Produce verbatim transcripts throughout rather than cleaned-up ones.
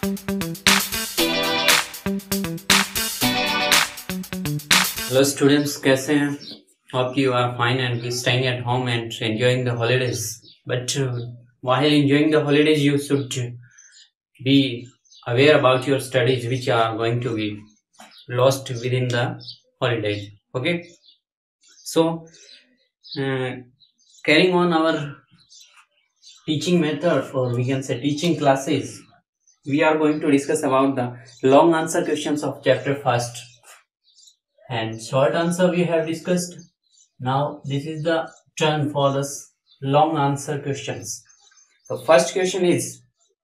Hello students, कैसे हैं? Hope you are fine and be staying at home and enjoying the holidays. But uh, while enjoying the holidays, you should be aware about your studies, which are going to be lost within the holidays. Okay, so uh, carrying on our teaching method, or we can say teaching classes, we are going to discuss about the long answer questions of chapter first. And short answer we have discussed. Now this is the turn for the long answer questions. The first question is,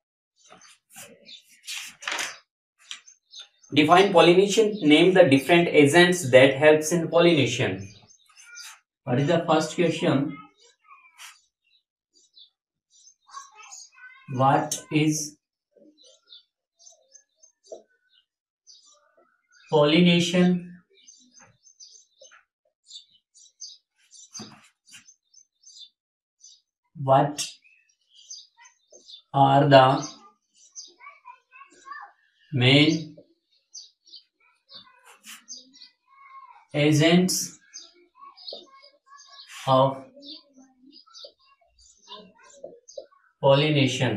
define pollination. Name the different agents that helps in pollination. What is the first question? What is pollination? What are the main agents of pollination?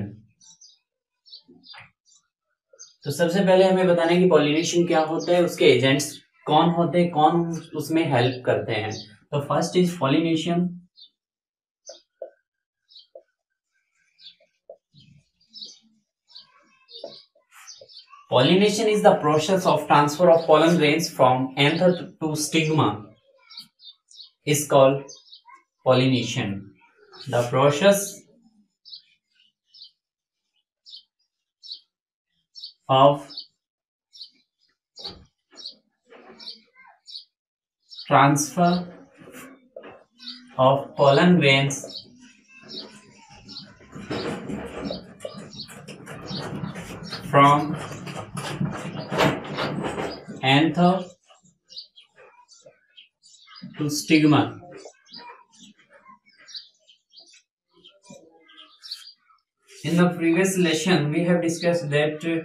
तो सबसे पहले हमें बताना है कि pollination क्या होता है, उसके एजेंट्स कौन होते हैं, कौन उसमें हेल्प करते हैं. तो first is pollination. Pollination is the process of transfer of pollen grains from anther to stigma is called pollination. The process of transfer of pollen grains from anther to stigma. In the previous lesson, we have discussed that uh,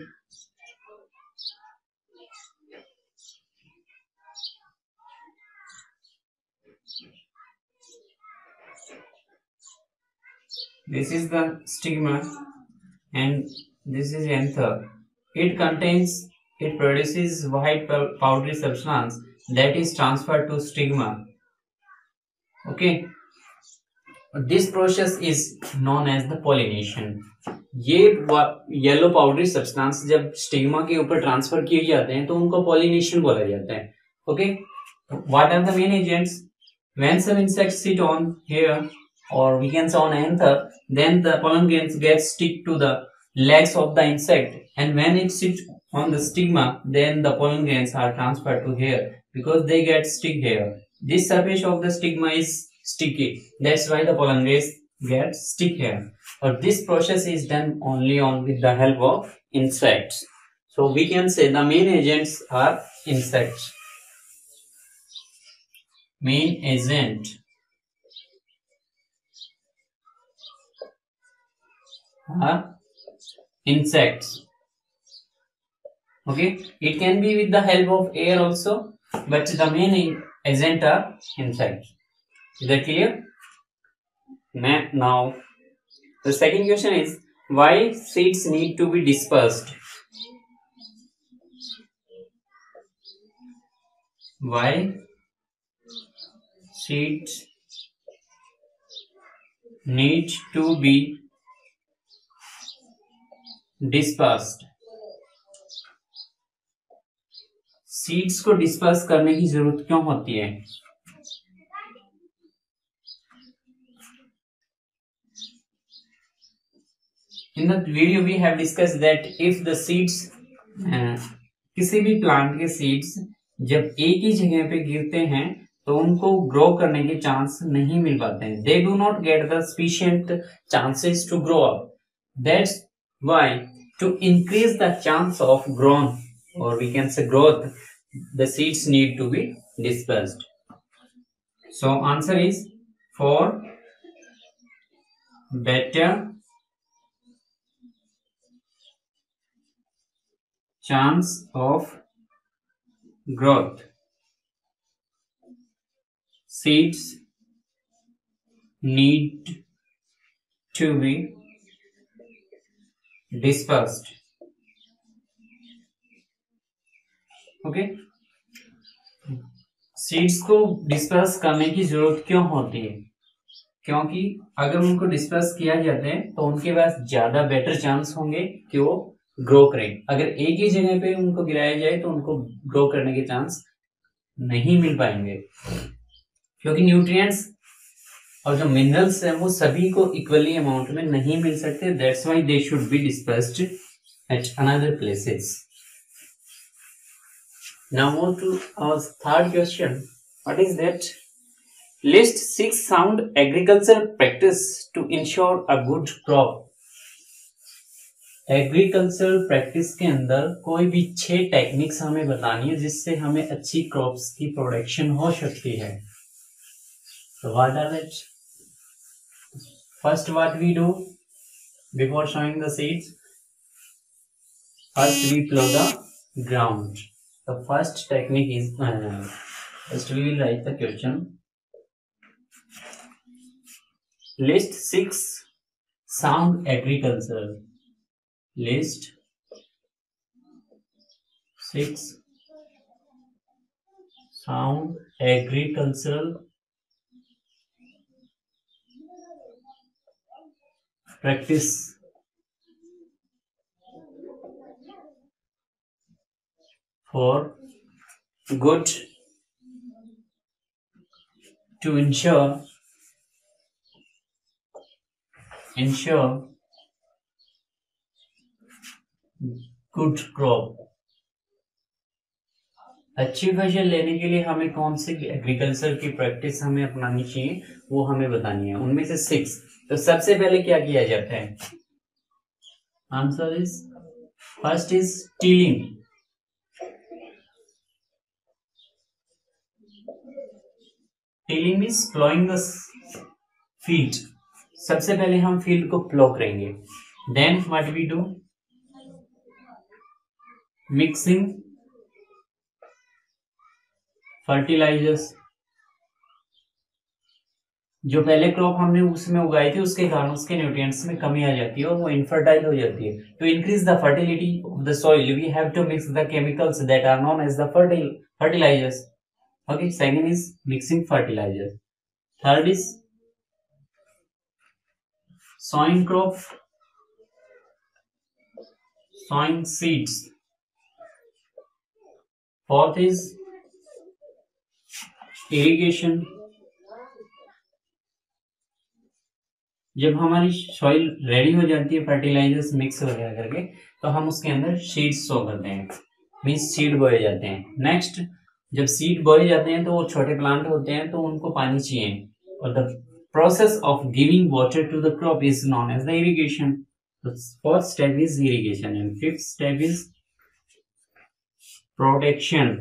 this is the stigma and this is anther. It contains It produces white powdery substance that is transferred to stigma. Okay. This process is known as the pollination. ये yellow powdery substance जब stigma के ऊपर transfer किए जाते हैं तो उनको pollination बोला जाता है. Okay. What are the main agents? When some insects sit on here, or we can say on anther, then the pollen grains get stick to the legs of the insect, and when it sits on the stigma, then the pollen grains are transferred to here because they get stick here. This surface of the stigma is sticky. That's why the pollen grains get stick here. But this process is done only on with the help of insects. So we can say the main agents are insects. Main agent are insects. Okay, it can be with the help of air also, but the main agent are insects. Is that clear? Now, the second question is, why seeds need to be dispersed? Why seeds need to be dispersed? Seeds को disperse करने की जरूरत क्यों होती है? In the video we have discussed that if the seeds uh, किसी भी plant के सीड्स जब एक ही जगह पे गिरते हैं तो उनको ग्रो करने के चांस नहीं मिल पाते हैं. They do not get the sufficient chances to grow up. That's why to increase the chance of growth, or we can say growth, the seeds need to be dispersed. So answer is for better chance of growth. Seeds need to be dispersed. Okay, seeds को disperse करने की जरूरत क्यों होती है? क्योंकि अगर उनको डिस्पर्स किया जाता है तो उनके पास ज्यादा बेटर चांस होंगे कि वो ग्रो करें। अगर एक ही जगह पे उनको गिराया जाए तो उनको ग्रो करने के चांस नहीं मिल पाएंगे, क्योंकि न्यूट्रिएंट्स और जो मिनरल्स हैं वो सभी को इक्वली अमाउंट में नहीं मिल सकते। That's why they should be dispersed at another places. Now move to our third question. What is that? List six sound agricultural practice to ensure a good crop. Agricultural practice के अंदर कोई भी छह techniques हमें बतानी है जिससे हमें अच्छी क्रॉप्स की प्रोडक्शन हो सकती है। So what are it? First, what we do before sowing the seeds? First, we plow the ground. The first technique is, uh, first we will write the question. List six sound agriculture. List six sound agricultural practice for good to ensure ensure good crop। अच्छी फसल लेने के लिए हमें कौन सी agriculture की practice हमें अपनानी चाहिए वो हमें बतानी है। उनमें से सिक्स। तो सबसे पहले क्या किया जाता है? Answer is first is tilling. Tilling means ploughing the field. सबसे पहले हम फील्ड को प्लो करेंगे। Then what we do? Mixing fertilizers. जो पहले क्रॉप हमने उसमें उगाई थी उसके कारण उसके न्यूट्रिएंट्स में कमी आ जाती है और वो इनफर्टाइल हो जाती है। To increase the fertility of the soil we have to mix the chemicals that are known as the fertilizers. Okay, second is mixing fertilizer. Third is sowing crop, sowing seeds. Fourth is irrigation. जब हमारी soil ready हो जाती है fertilisers mix वगैरह करके तो हम उसके अंदर सीड्स सो करते हैं, मीन्स सीड बोए जाते हैं। नेक्स्ट, जब सीड बोए जाते हैं तो वो छोटे प्लांट होते हैं तो उनको पानी चाहिए और the process of giving water to the crop is known as the irrigation. Fourth step is irrigation and fifth step is protection.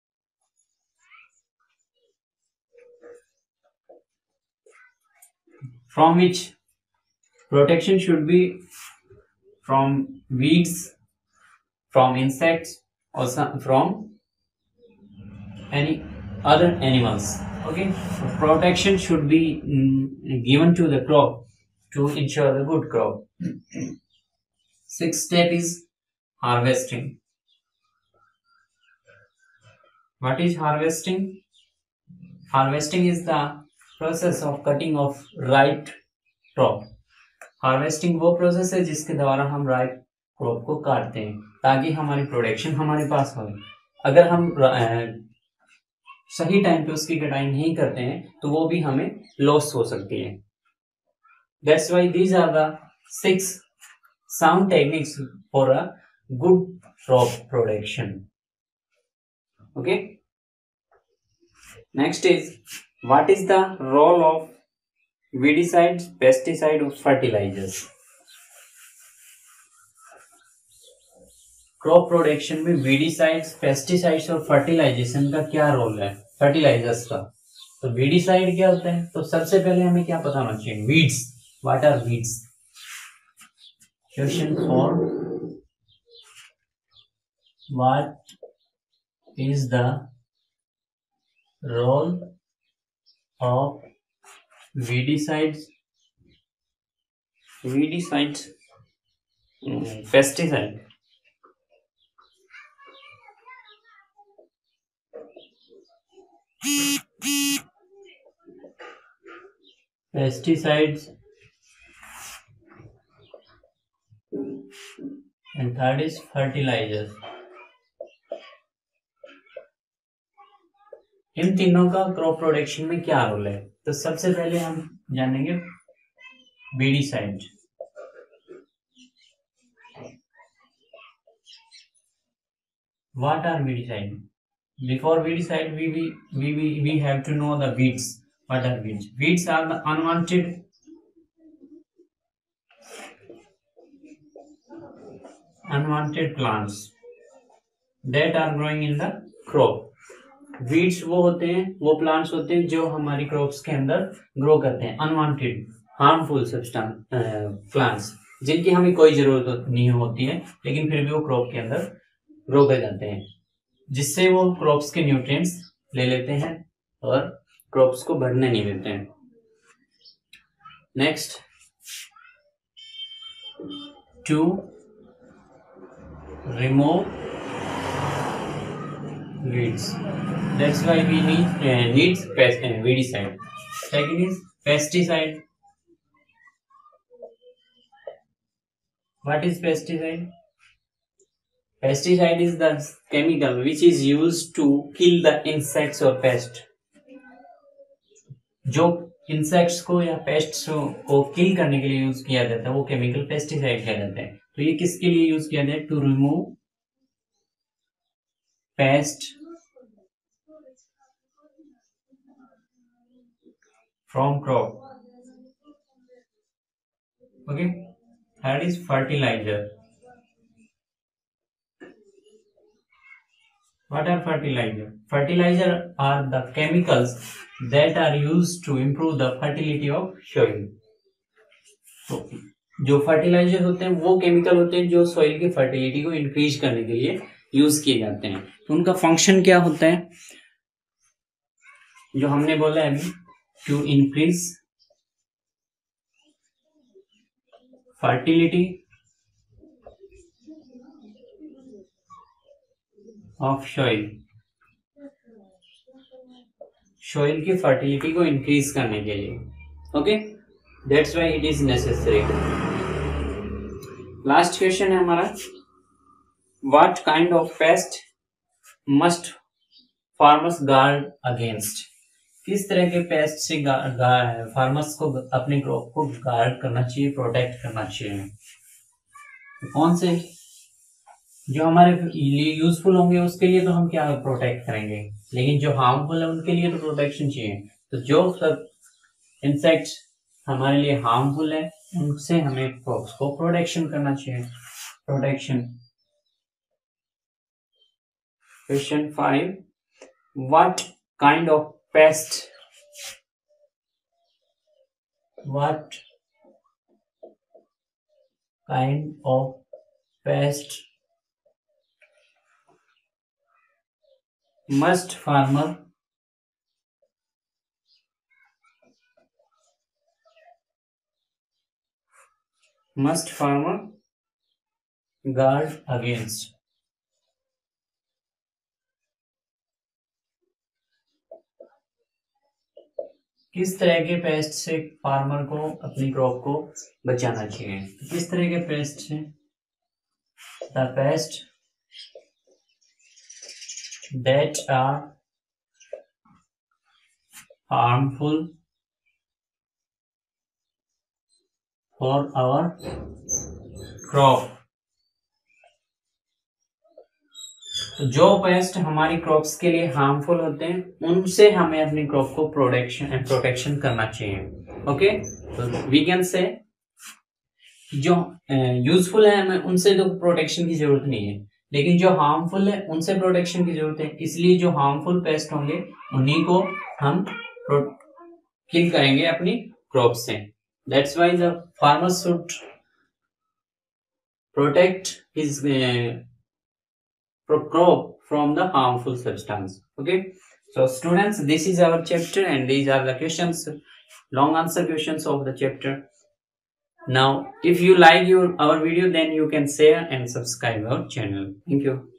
From which protection should be from weeds, from insects or some, from any other animals. Okay, protection should be mm, given to the crop to ensure the good crop. Sixth step is harvesting. What is harvesting? Harvesting is the process of cutting of ripe crop. Harvesting वो process है जिसके द्वारा हम ripe crop को काटते हैं ताकि हमारी प्रोडक्शन हमारे पास हो। अगर हम सही टाइम पे उसकी कटाई नहीं करते हैं तो वो भी हमें लॉस हो सकती है। That's why these are the six sound techniques for a good crop production. Okay, next is what is the role of weedicides, pesticide और fertilizers। क्रॉप प्रोडक्शन में वीडिसाइड्स, पेस्टिसाइड्स और फर्टिलाइजेशन का क्या रोल है, fertilisers का? तो weedicide क्या होता है? तो सबसे पहले हमें क्या पता होना चाहिए? Weeds. What are weeds? Question for What is the role of weedicides? Weedicides, mm, pesticide. Pesticides, and third is fertilizers. इन तीनों का क्रॉप प्रोडक्शन में क्या रोल है? तो सबसे पहले हम जानेंगे weedicide. What are weedicide? Before weedicide, we we we we we have to know the weeds. What are weeds? Weeds are the unwanted unwanted plants that are growing in the crop. Weeds वो होते हैं, वो plants होते हैं जो हमारी crops के अंदर ग्रो करते हैं. अनवांटेड हार्मफुल सब्सटेंस प्लांट्स जिनकी हमें कोई जरूरत नहीं होती है लेकिन फिर भी वो क्रॉप के अंदर ग्रो कर जाते हैं, जिससे वो क्रॉप्स के न्यूट्रिएंट्स ले लेते हैं और क्रॉप्स को बढ़ने नहीं देते हैं. Next, to remove weeds. That's why we need uh, needs pest uh, weedicide. Second is pesticide. What is pesticide? Pesticide is the chemical which is used to kill the insects or pest. जो insects को या pests को किल करने के लिए use किया जाता है वो केमिकल पेस्टिसाइड किया जाता है. तो ये किसके लिए यूज किया जाए? To remove pest from crop. Okay, that is fertilizer. What are fertilizer? Fertilizer are the chemicals that are used to improve the fertility of soil. तो जो फर्टिलाइजर होते हैं वो केमिकल होते हैं जो सॉइल की फर्टिलिटी को इंक्रीज करने के लिए यूज किए जाते हैं. तो उनका फंक्शन क्या होता है? जो हमने बोला है अभी, to increase fertility of soil. soil की fertility को increase करने के लिए. okay, that's why it is necessary. last question है हमारा, what kind of pest must farmers guard against? किस तरह के पेस्ट से फार्मर्स को अपने क्रॉप को गार्ड करना चाहिए, प्रोटेक्ट करना चाहिए? कौन से जो हमारे लिए यूजफुल होंगे उसके लिए तो हम क्या प्रोटेक्ट करेंगे, लेकिन जो हार्मफुल है उनके लिए तो प्रोटेक्शन चाहिए. तो जो सब इंसेक्ट्स हमारे लिए हार्मफुल है उनसे हमें क्रॉप्स को प्रोटेक्शन करना चाहिए. Protection. Question five, what kind of pest what kind of pest must farmer must farmer guard against? किस तरह के पेस्ट से फार्मर को अपनी क्रॉप को बचाना चाहिए? किस तरह के पेस्ट से? The pest that are harmful for our crop. जो पेस्ट हमारी क्रॉप्स के लिए हार्मफुल होते हैं उनसे हमें अपनी क्रॉप को प्रोटेक्शन एंड प्रोटेक्शन करना चाहिए. ओके, तो वी कैन से जो यूजफुल है हमें उनसे तो प्रोटेक्शन की जरूरत नहीं है, लेकिन जो हार्मफुल है उनसे प्रोटेक्शन की जरूरत है. इसलिए जो हार्मफुल पेस्ट होंगे उन्हीं को हम किल करेंगे अपनी क्रॉप से. That's why the farmer should protect his crop from the harmful substance. Okay, so students, this is our chapter and these are the questions, long answer questions of the chapter. Now if you like your our video, then you can share and subscribe our channel. Thank you.